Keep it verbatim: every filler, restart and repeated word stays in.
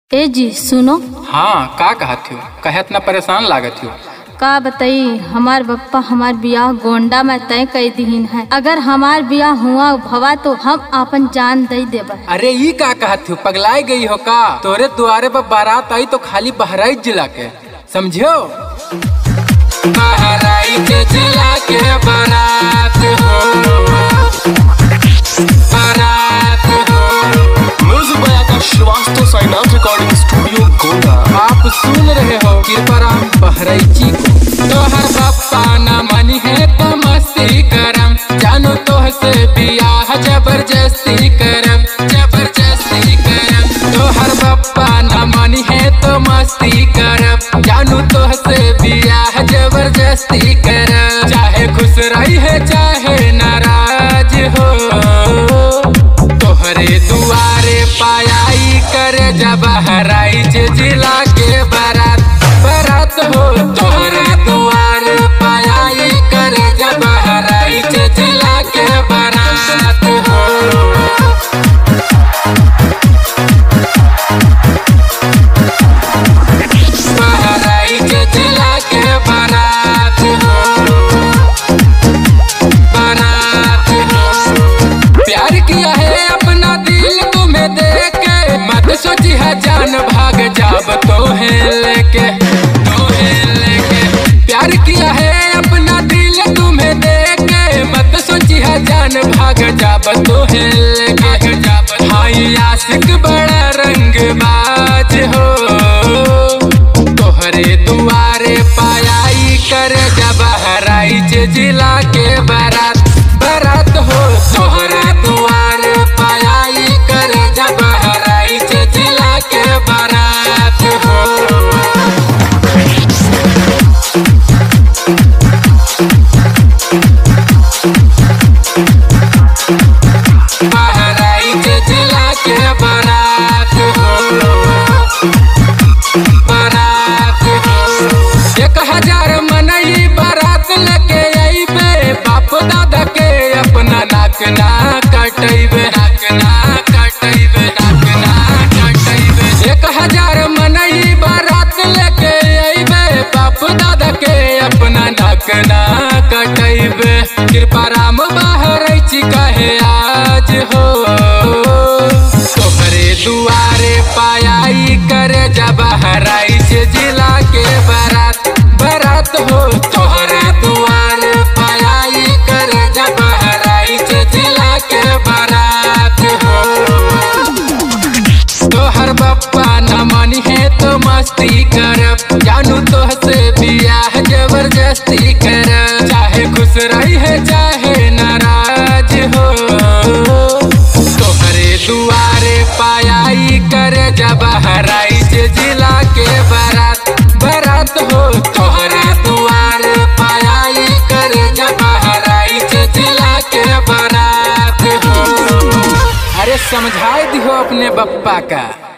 ए जी सुनो। हाँ का कहत हो, कहे इतना परेशान लागत हो? का बताई, हमार बप्पा हमार बियाह गोंडा में तय कर दीन है। अगर हमार बियाह हुआ भवा तो हम अपन जान दे देबा। अरे ई का कहत हो, पगलाई गई हो का? तोरे द्वारे पर बारात आई तो खाली बहराइच जिला के, समझो? बहराइच जिला के बारात हो, बारात हो। Music by Akash Srivastava, Sainath recording studio Gonda. आप सुन रहे हो कृपाराम बहराइची को। तोहर बप्पा न मनी है तो मस्ती करम, जानू तोह से बियाह जबरदस्ती करम, जबरदस्ती करम। तोहर बप्पा न मनी है तो मस्ती करम, जानू तोह से बियाह जबरदस्ती करम। चाहे खुश रही है चाहे नाराज हो, तोहरे दुआरे पायाई कर जब बहराइच जिला के बारात, बारात हो। तोहरे दुआरे पायाई कर जब बहराइच जिला के बारात हो। बहराइच जिला के बारात हो, बारात हो। प्यार किया है अपना दिल तुम्हें देके, मत सोची है जान भाग जाब तो है लेके, तो है लेके। प्यार किया है अपना दिल तुम्हें देके, मत सोची है जान भाग जाब तो है लेके, जाब। हाँ आशिक बड़ा रंगबाज हो, तोहरे दुआरे पायाई कर जब बहराइच जिला के बारात, बारात हो। तोहरे दुआरे पायाई कर जब बहराइच जिला के बारात हो। बहराइच जिला के बारात हो, बारात हो। एक हजार मनई बारात लेके अइबे, बाप दादा के अपना नाक ना कटैबे, नाक ना कटैबे, नाक ना कटैबे। एक हजार मनई बारात लेके अइबे, बाप दादा के अपना नाक ना कटैबे। कृपाराम बहराइच कहे आज हो, तोहरे दुआरे पायाई कर जब बहराइच जिला के बारात, बारात हो। तोहरे दुआरे पायाई कर जब बहराइच जिला के बारात हो। तोहर बप्पा न मनी है तो मस्ती करब, जानू तोह से बियाह जबरदस्ती करब। चाहे खुश रही है चाहे नाराज हो, तोहरे दुआरे पायाई कर जब बहराइच जिला के बारात, बारात हो। तोहरे दुआरे पायाई कर जब बहराइच जिला के बारात हो। अरे समझाई दिहो अपने बप्पा का।